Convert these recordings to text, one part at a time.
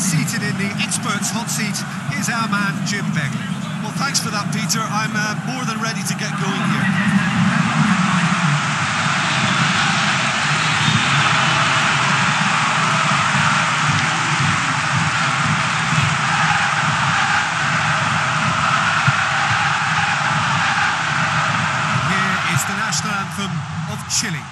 Seated in the experts' hot seat is our man Jim Begley. Well, thanks for that, Peter. I'm more than ready to get going here. Here is the national anthem of Chile.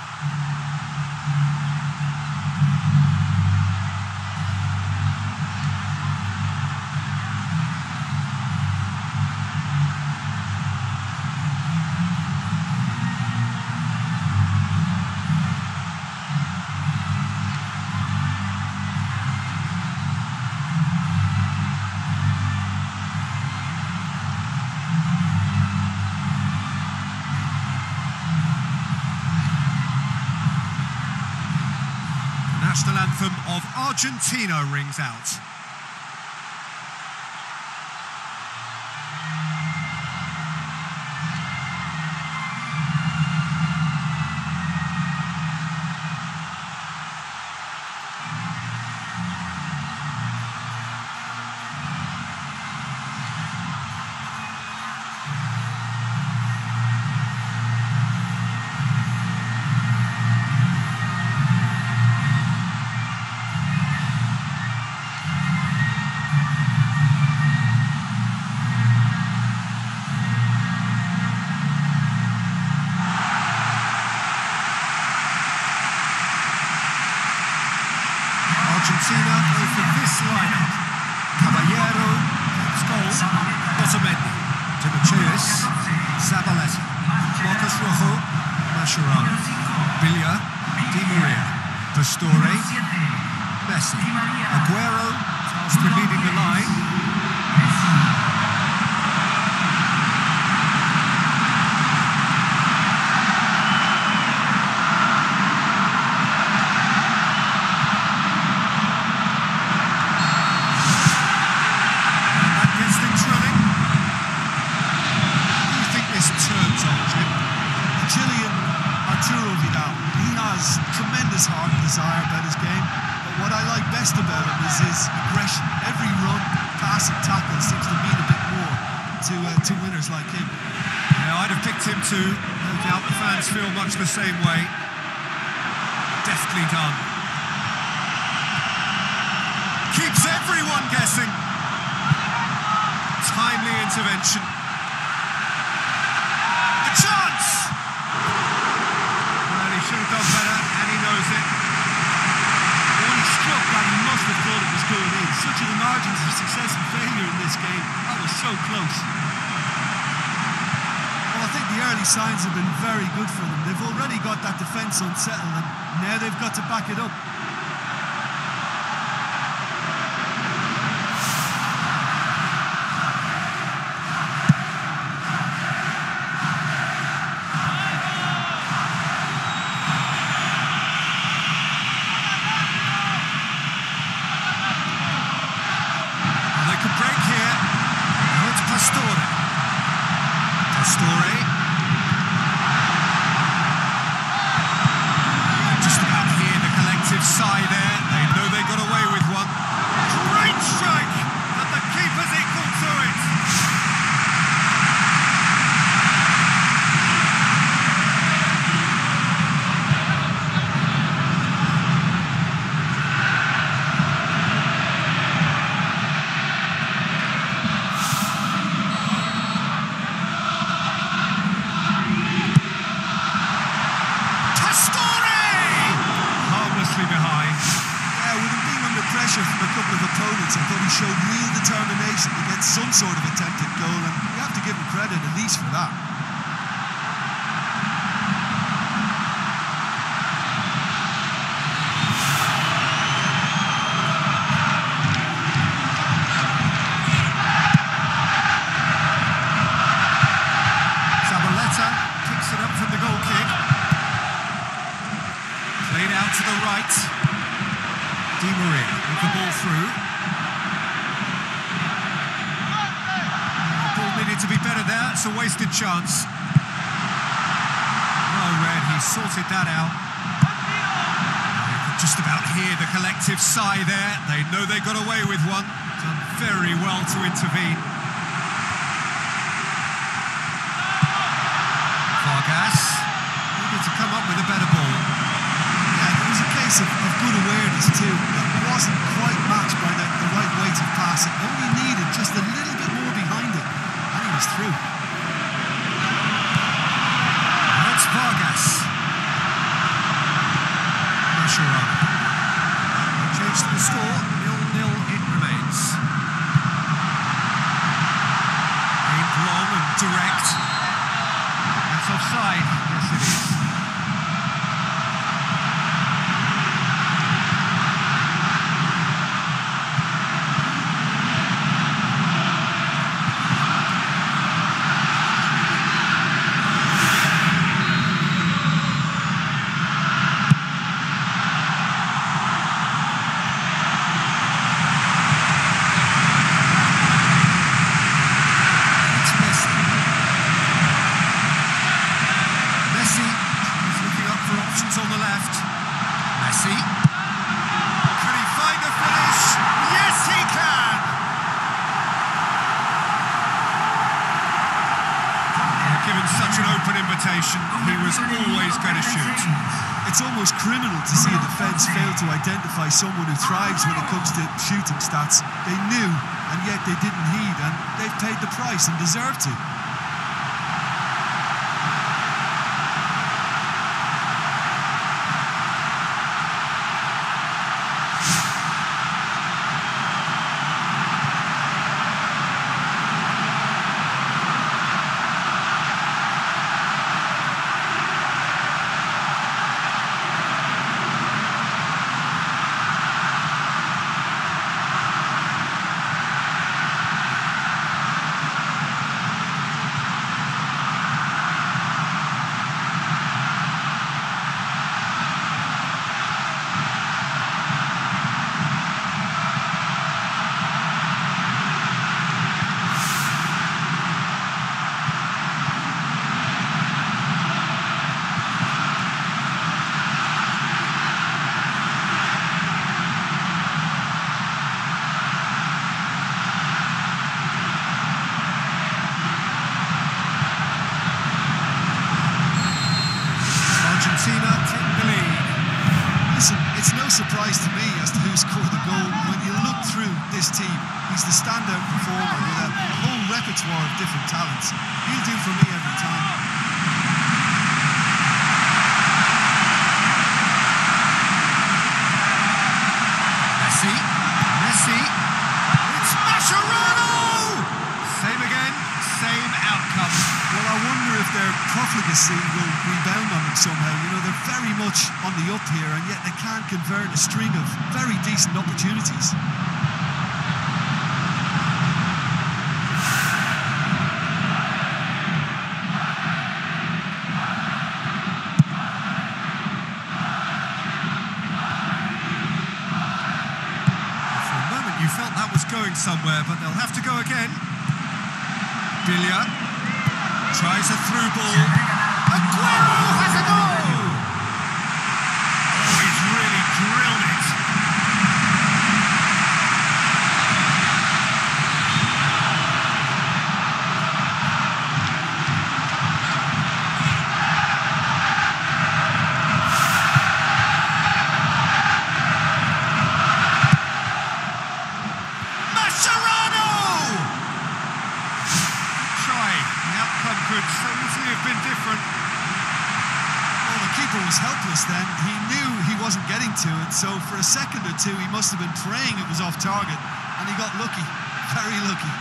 National anthem of Argentina rings out. Argentina over this lineup: Caballero, Scholes, Otamendi, Dimitrius, Zabaleta, Marcos Rojo, Mascherano, Villa, Di Maria, Pastore, Messi, Aguero, tasked with leading the line. Tremendous heart and desire about his game, but what I like best about him is his aggression. Every run, pass and tackle seems to mean a bit more to winners like him. Yeah, I'd have picked him too. No doubt the fans feel much the same way. Deftly done. Keeps everyone guessing. Timely intervention. A chance! Well, he should have done better, and he knows it. When he struck that, he must have thought it was going in. Such are the margins of success and failure in this game. That was so close. Well, I think the early signs have been very good for them. They've already got that defence unsettled, and now they've got to back it up. Pastore. Just about hear the collective sigh there. They know they got away with one. Great strike! But the keeper's equal to it. From a couple of opponents, I thought he showed real determination to get some sort of attempted goal, and you have to give him credit at least for that. Zabaleta kicks it up from the goal kick. Played out to the right. Di Maria with the ball through. The ball needed to be better there, it's a wasted chance. Oh, Red, he sorted that out. He could just about hear the collective sigh there. They know they got away with one. Done very well to intervene. Vargas needed to come up with a better ball. Yeah, it was a case of good awareness too. It wasn't quite matched by the right weight of passing. It only needed just a little bit more behind it, and he was through. That's Vargas. Mascherano. Change to the score. 0-0 it remains. Aimed long and direct. That's offside. Yes, it is. On the left, Messi. Can he find a finish? Yes, he can! Given such an open invitation, he was always going to shoot. It's almost criminal to see a defence fail to identify someone who thrives when it comes to shooting stats. They knew, and yet they didn't heed, and they've paid the price and deserve to. Argentina take the lead. Listen, it's no surprise to me as to who scored the goal. When you look through this team, he's the standout performer with a whole repertoire of different talents. He'll do for me every time. Messi. It's Mascherano! Same again, same outcome. Well, I wonder if their profligacy will rebound on them somehow. You know, they're very much on the up here, and yet they can't convert a string of very decent opportunities. You felt that was going somewhere, but they'll have to go again. Biglia tries a through ball. Aguero has a goal! Oh, he's really drilled it. Could so easily have been different. Well, the keeper was helpless then. He knew he wasn't getting to it, so for a second or two he must have been praying it was off target, and he got lucky, very lucky.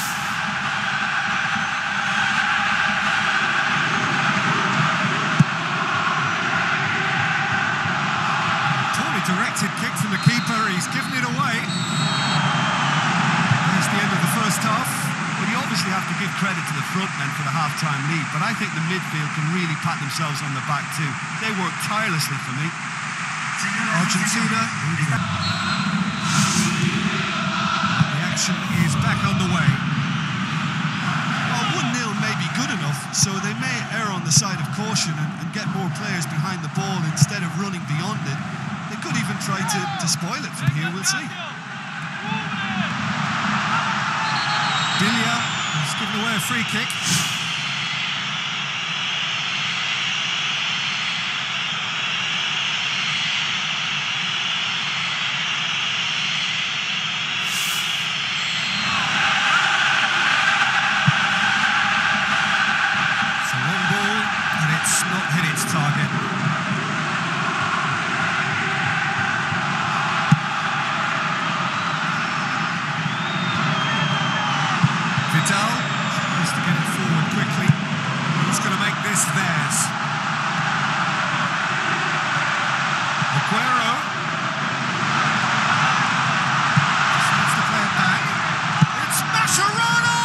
Poorly directed kick from the keeper, he's given it away. There's the end of the first half. But you obviously have to give credit to the front men for the half-time lead, but I think the midfield can really pat themselves on the back too. They work tirelessly for me. Argentina. The action is back underway. Well, 1-0 may be good enough, so they may err on the side of caution and get more players behind the ball instead of running beyond it. They could could even try to spoil it from here, we'll see. Biglia has given away a free kick. It's a long ball and it's not hit its target. Vidal tries to get it forward quickly. Who's going to make this theirs? Aguero decides to play it back. It's Mascherano!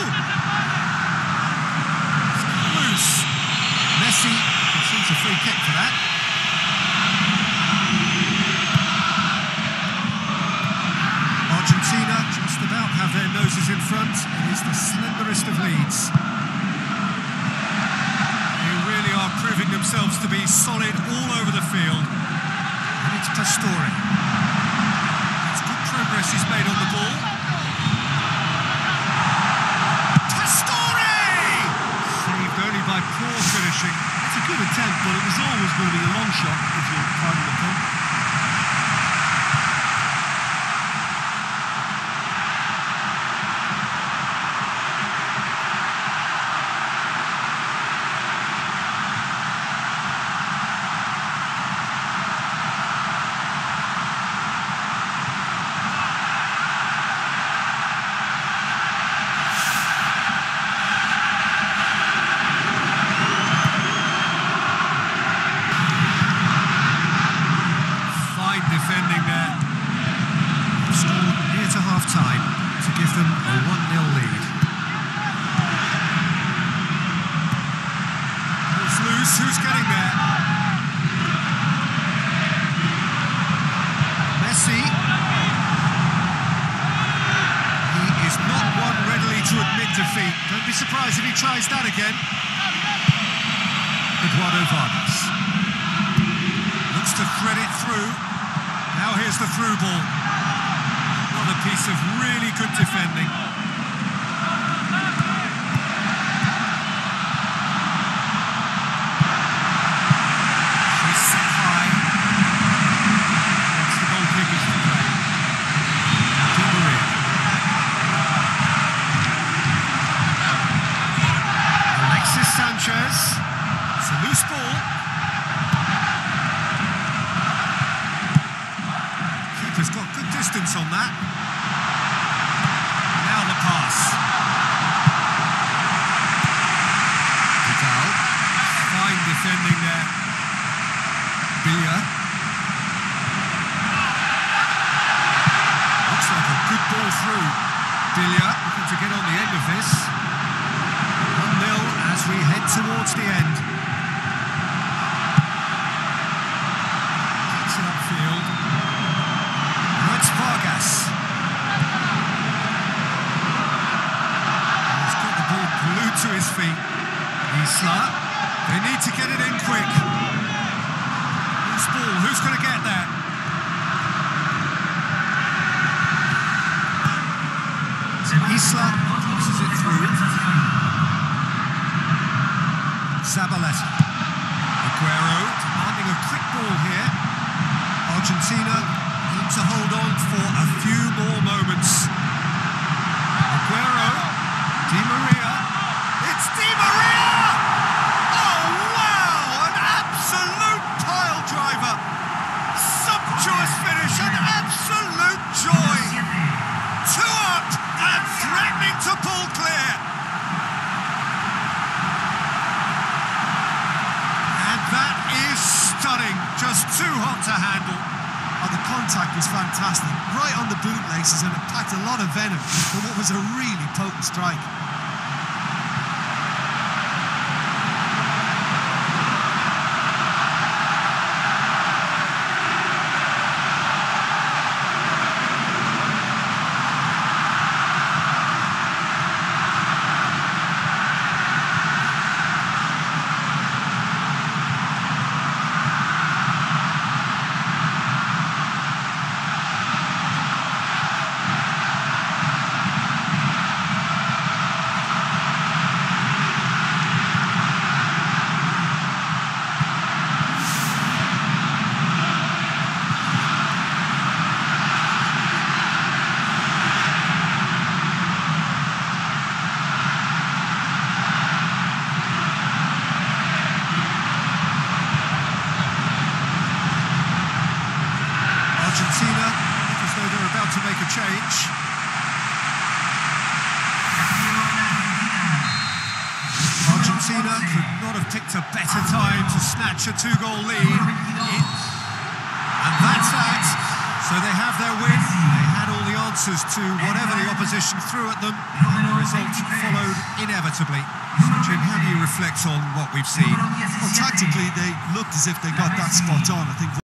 It's loose. Messi receives a free kick for that. Argentina just about have their noses in front. It is the slenderest of leads. They really are proving themselves to be solid all over the field. And it's Pastore. It's good progress he's made on the ball. Pastore! Saved only by poor finishing. It's a good attempt, but it was always going to be a long shot, if you're pardon the pun. Defending there. Scored near to half-time to give them a 1-0 lead. Ball's loose, who's getting there? Messi. He is not one readily to admit defeat. Don't be surprised if he tries that again. Eduardo Vargas. Looks to thread it through. Now here's the through ball. Another piece of really good defending. She's set high. Wants the goalkeepers to play. Di Maria. Alexis Sanchez. It's a loose ball. Has got good distance on that. Now the pass. Vidal. Fine defending there. Biglia. Looks like a good ball through. Biglia looking to get on the end of this. 1-0 as we head towards the end. Kicks it upfield. It's Vargas. He's got the ball glued to his feet. Isla. They need to get it in quick. Loose ball. Who's going to get that? Isla passes it through. Zabaleta. Aguero demanding a quick ball here. Argentina need to hold on for a few more moments. Aguero, Di Maria. It's Di Maria! Oh, wow! An absolute pile driver. Sumptuous finish, an absolute joy. 2 up and threatening to pull clear. And that is stunning. Just too hot to handle. Oh, the contact was fantastic, right on the bootlaces, and it packed a lot of venom for what was a really potent strike. Fiorentina could not have picked a better time to snatch a two-goal lead. And that's that. So they have their win. They had all the answers to whatever the opposition threw at them, and the result followed inevitably. So, Jim, how do you reflect on what we've seen? Well, tactically, they looked as if they got that spot on. I think